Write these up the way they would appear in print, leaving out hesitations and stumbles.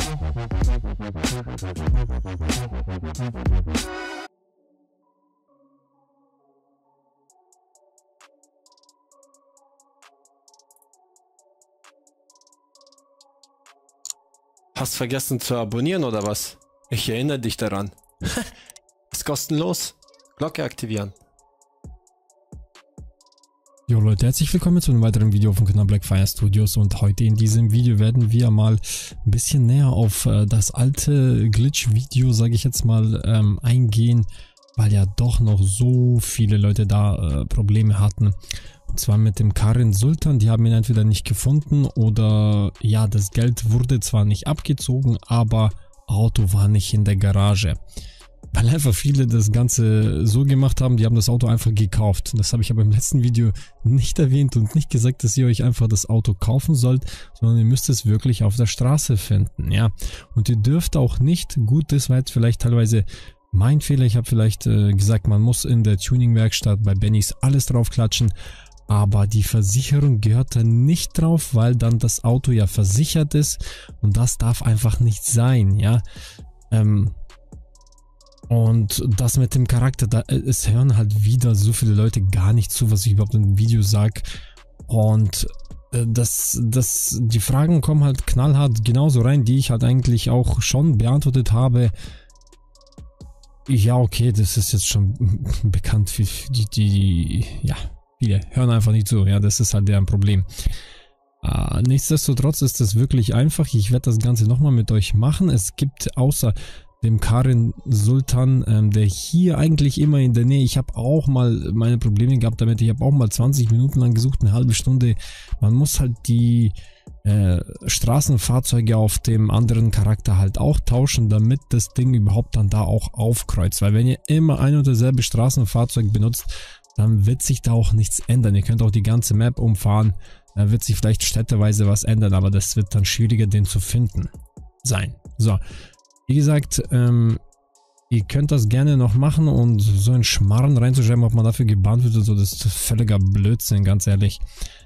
Hast vergessen zu abonnieren oder was? Ich erinnere dich daran. Ist kostenlos. Glocke aktivieren. Jo Leute, herzlich willkommen zu einem weiteren Video vom Kanal Blackfire Studios, und heute in diesem Video werden wir mal ein bisschen näher auf das alte Glitch-Video, sage ich jetzt mal, eingehen, weil ja doch noch so viele Leute da Probleme hatten. Und zwar mit dem Karin Sultan. Die haben ihn entweder nicht gefunden oder ja, das Geld wurde zwar nicht abgezogen, aber Auto war nicht in der Garage. Weil einfach viele das Ganze so gemacht haben, die haben das Auto einfach gekauft. Das habe ich aber im letzten Video nicht erwähnt und nicht gesagt, dass ihr euch einfach das Auto kaufen sollt, sondern ihr müsst es wirklich auf der Straße finden, ja. Und ihr dürft auch nicht, gut, das war jetzt vielleicht teilweise mein Fehler, ich habe vielleicht gesagt, man muss in der Tuning-Werkstatt bei Bennys alles draufklatschen, aber die Versicherung gehört da nicht drauf, weil dann das Auto ja versichert ist und das darf einfach nicht sein, ja. Und das mit dem Charakter, es hören halt wieder so viele Leute gar nicht zu, was ich überhaupt im Video sage. Und die Fragen kommen halt knallhart genauso rein, die ich halt eigentlich auch schon beantwortet habe. Ja, okay, das ist jetzt schon bekannt für ja, viele hören einfach nicht zu, ja, das ist halt deren Problem. Nichtsdestotrotz ist das wirklich einfach, ich werde das Ganze nochmal mit euch machen. Es gibt außer dem Karin Sultan, der hier eigentlich immer in der Nähe, ich habe auch mal meine Probleme gehabt damit, ich habe auch mal 20 Minuten lang gesucht, eine halbe Stunde. Man muss halt die Straßenfahrzeuge auf dem anderen Charakter halt auch tauschen, damit das Ding überhaupt dann da auch aufkreuzt, weil wenn ihr immer ein und dasselbe Straßenfahrzeug benutzt, dann wird sich da auch nichts ändern. Ihr könnt auch die ganze Map umfahren, da wird sich vielleicht städteweise was ändern, aber das wird dann schwieriger, den zu finden sein. So. Wie gesagt, ihr könnt das gerne noch machen, und so einen Schmarren reinzuschreiben, ob man dafür gebannt wird oder so, das ist völliger Blödsinn, ganz ehrlich.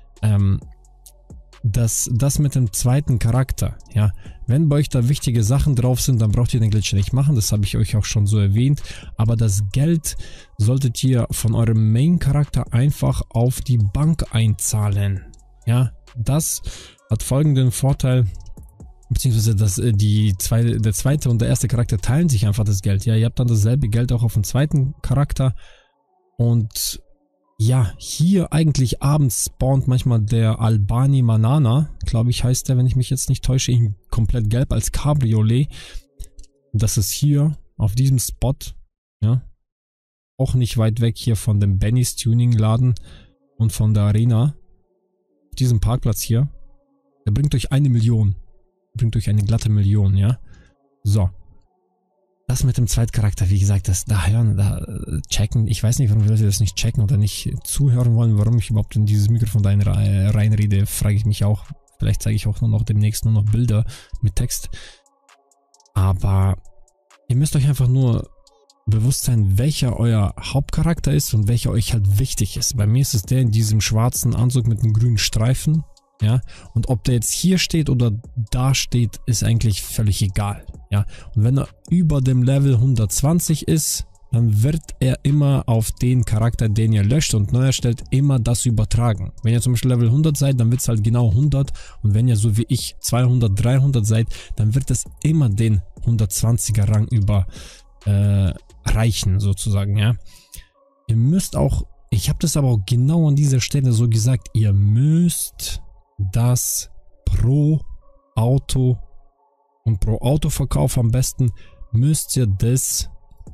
Das mit dem zweiten Charakter, ja, wenn bei euch da wichtige Sachen drauf sind, dann braucht ihr den Glitch nicht machen, das habe ich euch auch schon so erwähnt, aber das Geld solltet ihr von eurem Main-Charakter einfach auf die Bank einzahlen, ja, das hat folgenden Vorteil, beziehungsweise der zweite und der erste Charakter teilen sich einfach das Geld. Ja, ihr habt dann dasselbe Geld auch auf dem zweiten Charakter. Und ja, hier eigentlich abends spawnt manchmal der Albani Manana, glaube ich heißt der, wenn ich mich jetzt nicht täusche, ihn komplett gelb als Cabriolet. Das ist hier auf diesem Spot, ja, auch nicht weit weg hier von dem Bennys Tuning Laden und von der Arena. Auf diesem Parkplatz hier, der bringt euch 1 Million. Bringt euch eine glatte Million, ja. So. Das mit dem Zweitcharakter, wie gesagt, da checken. Ich weiß nicht, warum die Leute das nicht checken oder nicht zuhören wollen, warum ich überhaupt in dieses Mikrofon reinrede, frage ich mich auch. Vielleicht zeige ich auch demnächst nur noch Bilder mit Text. Aber ihr müsst euch einfach nur bewusst sein, welcher euer Hauptcharakter ist und welcher euch halt wichtig ist. Bei mir ist es der in diesem schwarzen Anzug mit einem grünen Streifen. Ja, und ob der jetzt hier steht oder da steht, ist eigentlich völlig egal. Ja, und wenn er über dem Level 120 ist, dann wird er immer auf den Charakter, den ihr löscht und neu erstellt, immer das übertragen. Wenn ihr zum Beispiel Level 100 seid, dann wird es halt genau 100, und wenn ihr so wie ich 200, 300 seid, dann wird es immer den 120er Rang überreichen, sozusagen, ja. Ihr müsst auch, ich habe das aber auch genau an dieser Stelle so gesagt, ihr müsst das pro Auto und pro Autoverkauf am besten müsst ihr das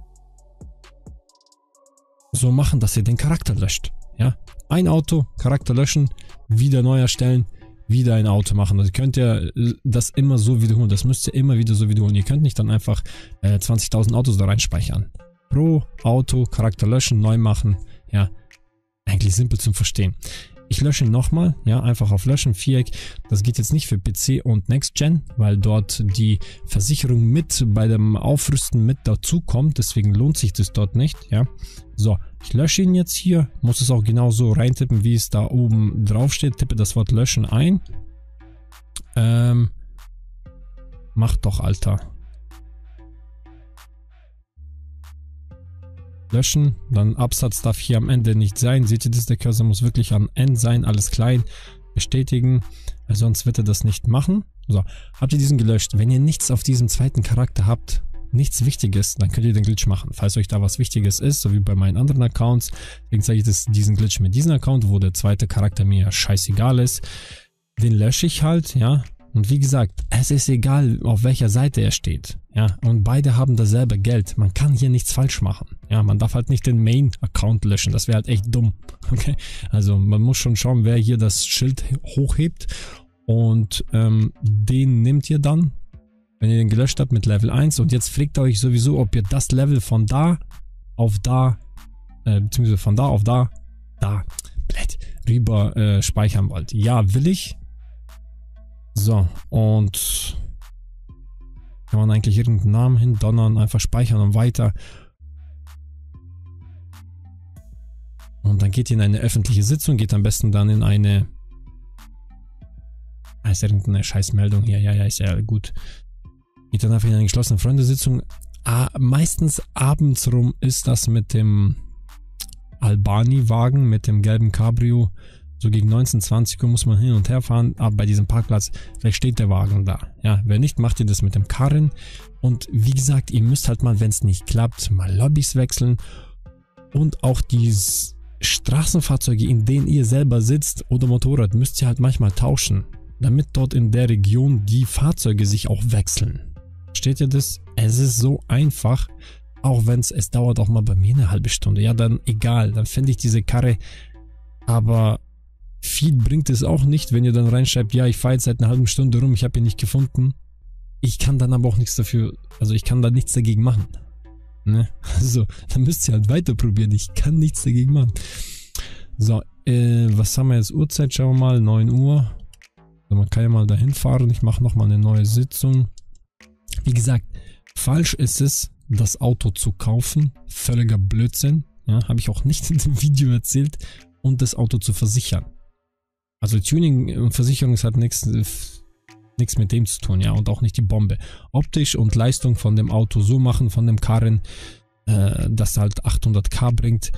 so machen, dass ihr den Charakter löscht. Ja, ein Auto, Charakter löschen, wieder neu erstellen, wieder ein Auto machen. Also könnt ihr das immer so wiederholen. Das müsst ihr immer wieder so wiederholen. Ihr könnt nicht dann einfach 20.000 Autos da reinspeichern. Pro Auto, Charakter löschen, neu machen. Ja, eigentlich simpel zum Verstehen. Ich lösche ihn nochmal, ja, einfach auf Löschen, Viereck. Das geht jetzt nicht für PC und Next Gen, weil dort die Versicherung mit bei dem Aufrüsten mit dazu kommt, deswegen lohnt sich das dort nicht, ja. So, ich lösche ihn jetzt hier, muss es auch genau so reintippen, wie es da oben drauf steht, tippe das Wort Löschen ein. Mach doch, Alter. Löschen, dann Absatz darf hier am Ende nicht sein. Seht ihr das? Der Cursor muss wirklich am Ende sein, alles klein. Bestätigen, weil sonst wird er das nicht machen. So, habt ihr diesen gelöscht? Wenn ihr nichts auf diesem zweiten Charakter habt, nichts Wichtiges, dann könnt ihr den Glitch machen. Falls euch da was Wichtiges ist, so wie bei meinen anderen Accounts, deswegen zeige ich diesen Glitch mit diesem Account, wo der zweite Charakter mir scheißegal ist. Den lösche ich halt, ja. Und wie gesagt, es ist egal, auf welcher Seite er steht. Ja, und beide haben dasselbe Geld. Man kann hier nichts falsch machen. Ja, man darf halt nicht den Main-Account löschen. Das wäre halt echt dumm. Okay? Also man muss schon schauen, wer hier das Schild hochhebt. Und den nehmt ihr dann, wenn ihr den gelöscht habt, mit Level 1. Und jetzt fragt ihr euch sowieso, ob ihr das Level von da auf da, beziehungsweise von da auf da, rüber speichern wollt. Ja, will ich. So, und kann man eigentlich irgendeinen Namen hindonnern, einfach speichern und weiter. Und dann geht ihr in eine öffentliche Sitzung, geht am besten dann in eine... ist irgendeine Scheißmeldung hier, ja, ist ja gut. Geht dann einfach in eine geschlossene Freundesitzung. Meistens abends rum ist das mit dem Albani-Wagen, mit dem gelben Cabrio. So gegen 19, 20 Uhr muss man hin und her fahren, aber bei diesem Parkplatz, vielleicht steht der Wagen da. Ja, wenn nicht, macht ihr das mit dem Karren. Und wie gesagt, ihr müsst halt mal, wenn es nicht klappt, mal Lobbys wechseln. Und auch die Straßenfahrzeuge, in denen ihr selber sitzt oder Motorrad, müsst ihr halt manchmal tauschen, damit dort in der Region die Fahrzeuge sich auch wechseln. Versteht ihr das? Es ist so einfach, auch wenn es dauert auch mal bei mir eine halbe Stunde. Ja, dann egal, dann finde ich diese Karre, aber viel bringt es auch nicht, wenn ihr dann reinschreibt, ja, ich fahre jetzt seit einer halben Stunde rum, ich habe ihn nicht gefunden. Ich kann dann aber auch nichts dafür, also ich kann da nichts dagegen machen. Ne? Also, dann müsst ihr halt weiter probieren, ich kann nichts dagegen machen. So, was haben wir jetzt? Uhrzeit, schauen wir mal, 9 Uhr. Also man kann ja mal dahin fahren, ich mache nochmal eine neue Sitzung. Wie gesagt, falsch ist es, das Auto zu kaufen, völliger Blödsinn, ja, habe ich auch nicht in dem Video erzählt, und das Auto zu versichern. Also Tuning und Versicherung ist halt nichts mit dem zu tun, ja, und auch nicht die Bombe. Optisch und Leistung von dem Auto so machen, von dem Karren, dass halt 800k bringt,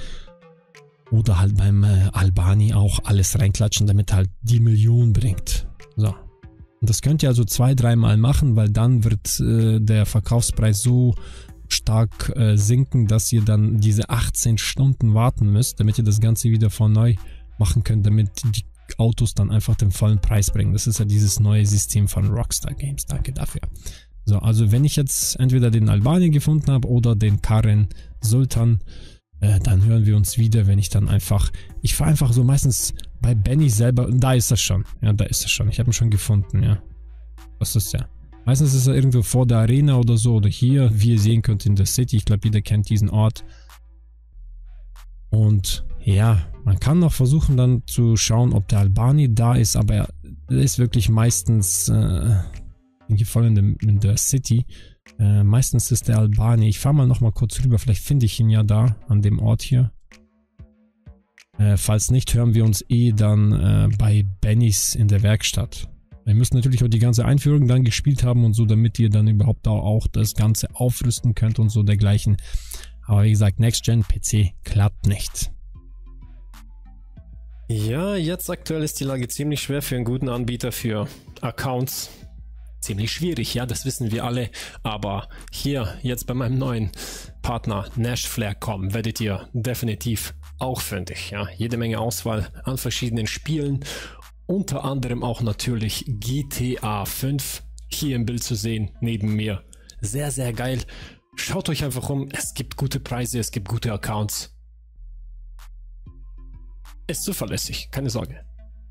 oder halt beim Albani auch alles reinklatschen, damit halt die Million bringt. So. Und das könnt ihr also 2-3 Mal machen, weil dann wird der Verkaufspreis so stark sinken, dass ihr dann diese 18 Stunden warten müsst, damit ihr das Ganze wieder von neu machen könnt, damit die Autos dann einfach den vollen Preis bringen. Das ist ja dieses neue System von Rockstar Games. Danke dafür. So, also wenn ich jetzt entweder den Albani gefunden habe oder den Karen Sultan, dann hören wir uns wieder, wenn ich dann einfach... Ich fahre einfach so meistens bei Benny selber... Da ist das schon. Ja, da ist das schon. Ich habe ihn schon gefunden, ja. Das ist ja... Meistens ist er irgendwo vor der Arena oder so, oder hier, wie ihr sehen könnt, in der City. Ich glaube, jeder kennt diesen Ort. Und ja, man kann noch versuchen dann zu schauen, ob der Albani da ist, aber er ist wirklich meistens hier voll in der City. Meistens ist der Albani. Ich fahre mal noch mal kurz rüber, vielleicht finde ich ihn ja da, an dem Ort hier. Falls nicht, hören wir uns dann bei Bennys in der Werkstatt. Wir müssen natürlich auch die ganze Einführung dann gespielt haben und so, damit ihr dann überhaupt auch das Ganze aufrüsten könnt und so dergleichen. Aber wie gesagt, Next-Gen-PC klappt nicht. Ja, jetzt aktuell ist die Lage ziemlich schwer für einen guten Anbieter für Accounts. Ziemlich schwierig, ja, das wissen wir alle. Aber hier, jetzt bei meinem neuen Partner NashFlare.com werdet ihr definitiv auch fündig. Ja, jede Menge Auswahl an verschiedenen Spielen. Unter anderem auch natürlich GTA 5 hier im Bild zu sehen, neben mir. Sehr, sehr geil. Schaut euch einfach um. Es gibt gute Preise, es gibt gute Accounts. Ist zuverlässig, keine Sorge.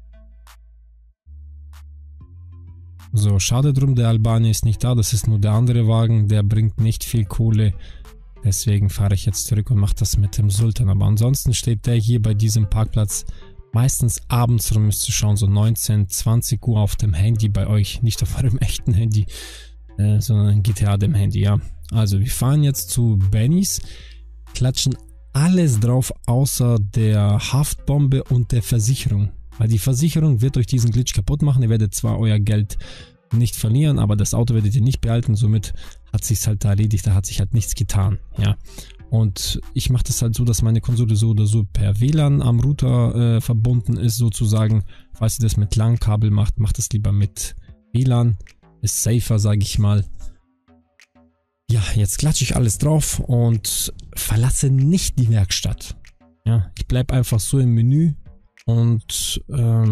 So, schade drum, der Albani ist nicht da. Das ist nur der andere Wagen. Der bringt nicht viel Kohle. Deswegen fahre ich jetzt zurück und mache das mit dem Sultan. Aber ansonsten steht der hier bei diesem Parkplatz meistens abends rum, müsst ihr schauen, so 19, 20 Uhr auf dem Handy bei euch. Nicht auf eurem echten Handy, sondern GTA dem Handy, ja. Also, wir fahren jetzt zu Bennys, klatschen alles drauf, außer der Haftbombe und der Versicherung. Weil die Versicherung wird euch diesen Glitch kaputt machen. Ihr werdet zwar euer Geld nicht verlieren, aber das Auto werdet ihr nicht behalten, somit hat sich's halt da erledigt, da hat sich halt nichts getan, ja. Und ich mache das halt so, dass meine Konsole so oder so per WLAN am Router verbunden ist, sozusagen. Falls ihr das mit LAN-Kabel macht, macht es lieber mit WLAN. Ist safer, sage ich mal. Ja, jetzt klatsche ich alles drauf und verlasse nicht die Werkstatt. Ja, ich bleibe einfach so im Menü und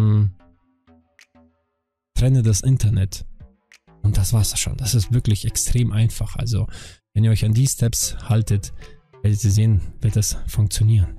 trenne das Internet. Und das war's schon. Das ist wirklich extrem einfach. Also, wenn ihr euch an die Steps haltet, werdet ihr sehen, wird das funktionieren.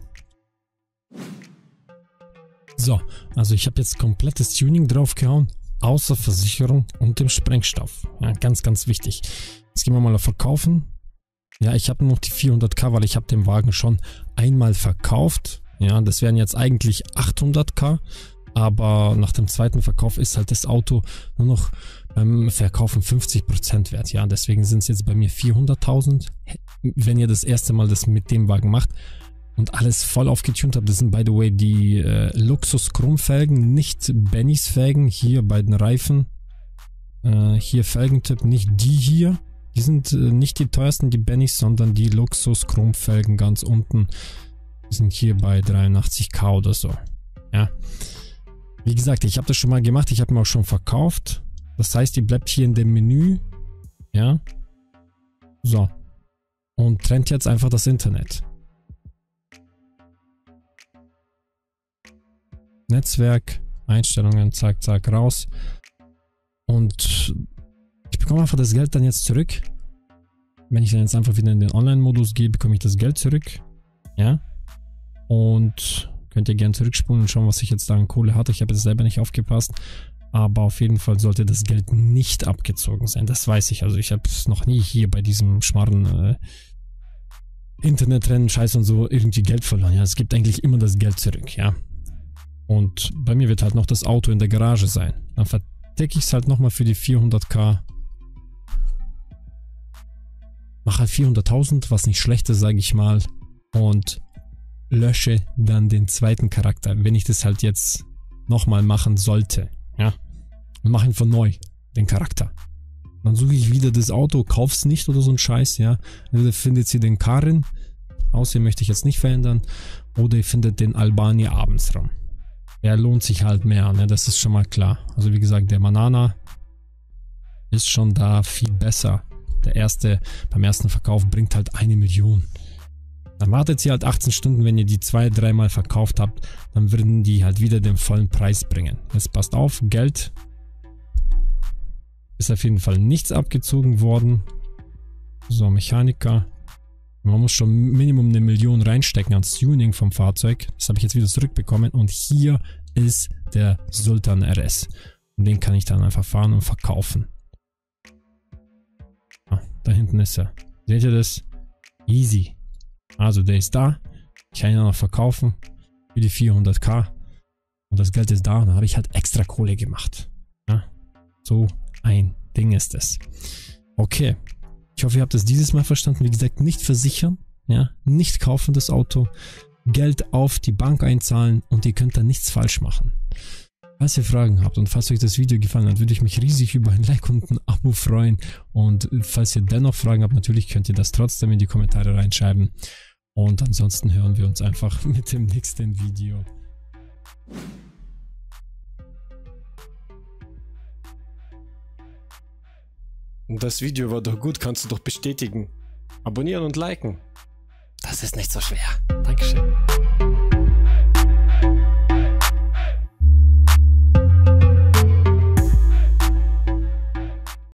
So, also ich habe jetzt komplettes Tuning draufgehauen, außer Versicherung und dem Sprengstoff. Ja, ganz, ganz wichtig. Jetzt gehen wir mal auf Verkaufen. Ja, ich habe nur noch die 400.000, weil ich habe den Wagen schon einmal verkauft. Ja, das wären jetzt eigentlich 800.000, aber nach dem zweiten Verkauf ist halt das Auto nur noch beim Verkaufen 50% wert. Ja, deswegen sind es jetzt bei mir 400.000. Wenn ihr das erste Mal das mit dem Wagen macht und alles voll aufgetunt habt, das sind by the way die Luxus-Chromfelgen, nicht Bennys Felgen, hier bei den Reifen. Hier Felgentipp, nicht die hier. Die sind nicht die teuersten, die Bennys, sondern die Luxus-Chromfelgen ganz unten. Die sind hier bei 83.000 oder so. Ja. Wie gesagt, ich habe das schon mal gemacht, ich habe mir auch schon verkauft. Das heißt, die bleibt hier in dem Menü. Ja. So. Und trennt jetzt einfach das Internet. Netzwerk, Einstellungen, zack, zack, raus. Und ich bekomme einfach das Geld dann jetzt zurück. Wenn ich dann jetzt einfach wieder in den Online-Modus gehe, bekomme ich das Geld zurück. Ja. Und könnt ihr gerne zurückspulen und schauen, was ich jetzt da an Kohle hatte. Ich habe jetzt selber nicht aufgepasst. Aber auf jeden Fall sollte das Geld nicht abgezogen sein. Das weiß ich. Also ich habe es noch nie hier bei diesem schmarren Internetrennen, Scheiß und so irgendwie Geld verloren. Ja, es gibt eigentlich immer das Geld zurück, ja. Und bei mir wird halt noch das Auto in der Garage sein. Dann verdecke ich es halt nochmal für die 400.000. Mache halt 400.000, was nicht schlecht ist, sage ich mal. Und lösche dann den zweiten Charakter, wenn ich das halt jetzt nochmal machen sollte. Ja. Und mache ihn von neu, den Charakter. Dann suche ich wieder das Auto, kauf's nicht oder so ein Scheiß, ja. Entweder findet ihr den Karin, außerdem möchte ich jetzt nicht verändern, oder ihr findet den Albania abends rum. Der lohnt sich halt mehr, ne? Das ist schon mal klar. Also wie gesagt, der Manana ist schon da viel besser. Beim ersten Verkauf bringt halt 1 Million. Dann wartet ihr halt 18 Stunden, wenn ihr die 2-3 Mal verkauft habt, dann würden die halt wieder den vollen Preis bringen. Jetzt passt auf, Geld ist auf jeden Fall nichts abgezogen worden. So, Mechaniker. Man muss schon Minimum 1 Million reinstecken ans Tuning vom Fahrzeug. Das habe ich jetzt wieder zurückbekommen. Und hier ist der Sultan RS. Und den kann ich dann einfach fahren und verkaufen. Ah, da hinten ist er. Seht ihr das? Easy. Also der ist da. Ich kann ihn noch verkaufen. Für die 400.000. Und das Geld ist da. Und dann habe ich halt extra Kohle gemacht. Ja, so ein Ding ist es. Okay. Ich hoffe, ihr habt es dieses Mal verstanden. Wie gesagt, nicht versichern, ja, nicht kaufen das Auto, Geld auf die Bank einzahlen und ihr könnt dann nichts falsch machen. Falls ihr Fragen habt und falls euch das Video gefallen hat, würde ich mich riesig über ein Like und ein Abo freuen. Und falls ihr dennoch Fragen habt, natürlich könnt ihr das trotzdem in die Kommentare reinschreiben. Und ansonsten hören wir uns einfach mit dem nächsten Video. Das Video war doch gut, kannst du doch bestätigen. Abonnieren und liken. Das ist nicht so schwer. Dankeschön.